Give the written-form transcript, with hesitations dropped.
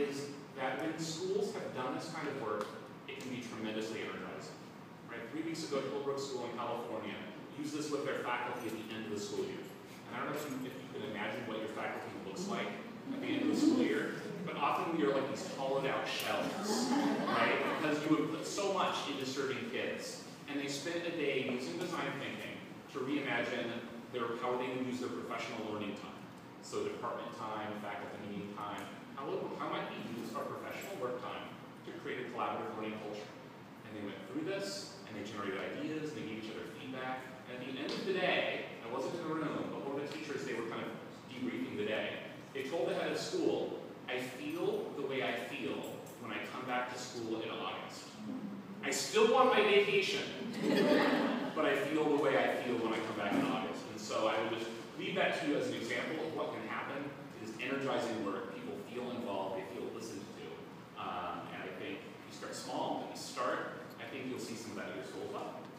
is that when schools have done this kind of work, it can be tremendously energizing. Right? 3 weeks ago, Hillbrook School in California used this with their faculty at the end of the school year. And I don't know if you can imagine what your faculty looks like at the end of the school year, but often we are like these hollowed out shells, right? Because you would put so much into serving kids. And they spent a day using design thinking to reimagine how they would use their professional learning time. So department time, faculty meeting time, how might we use our professional work time to create a collaborative learning culture? And they went through this, and they generated ideas, and they gave each other feedback. And at the end of the day, I wasn't in the room, but one of the teachers, they were kind of debriefing the day. They told the head of school, I feel the way I feel when I come back to school in August. I still want my vacation, but I feel the way I feel when I come back in August. And so I would just leave that to you as an example of what can happen. It is energizing work. People feel involved. They feel listened to. And I think if you start small, if you start, I think you'll see some of that at your school as well.